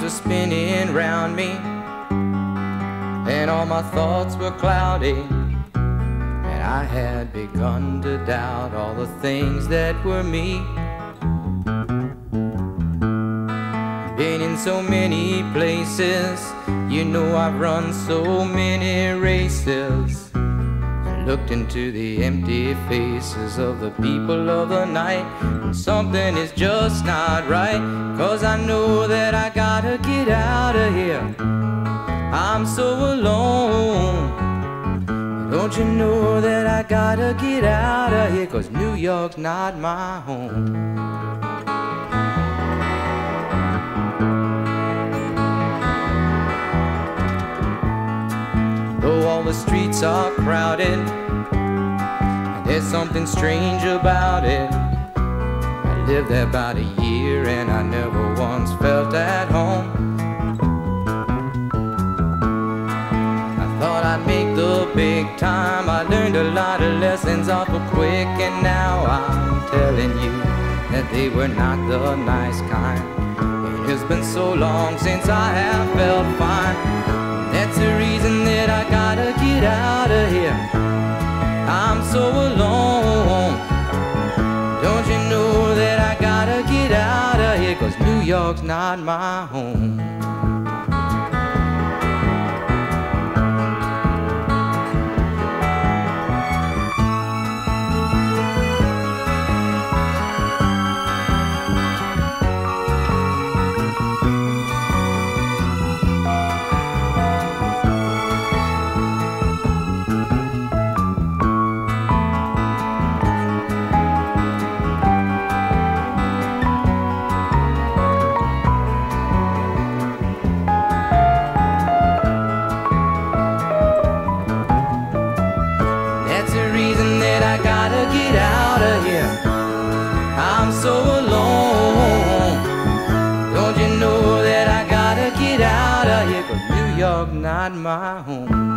were spinning round me, and all my thoughts were cloudy, and I had begun to doubt all the things that were me. Been in so many places, you know I've run so many races, and looked into the empty faces of the people of the night, and something is just not right, 'cause I know that I gotta get out of here. I'm so alone. Don't you know that I gotta get out of here, 'cause New York's not my home. Though all the streets are crowded, there's something strange about it. I lived there about a year and I never once felt at home. I thought I'd make the big time. I learned a lot of lessons awful quick, and now I'm telling you that they were not the nice kind. It's been so long since I have felt fine. That's the reason that I gotta get out of here. I'm so alone. Don't you know that I gotta get out of here, 'cause New York's not my home. I gotta get out of here. I'm so alone. Don't you know that I gotta get out of here, 'cause New York not my home.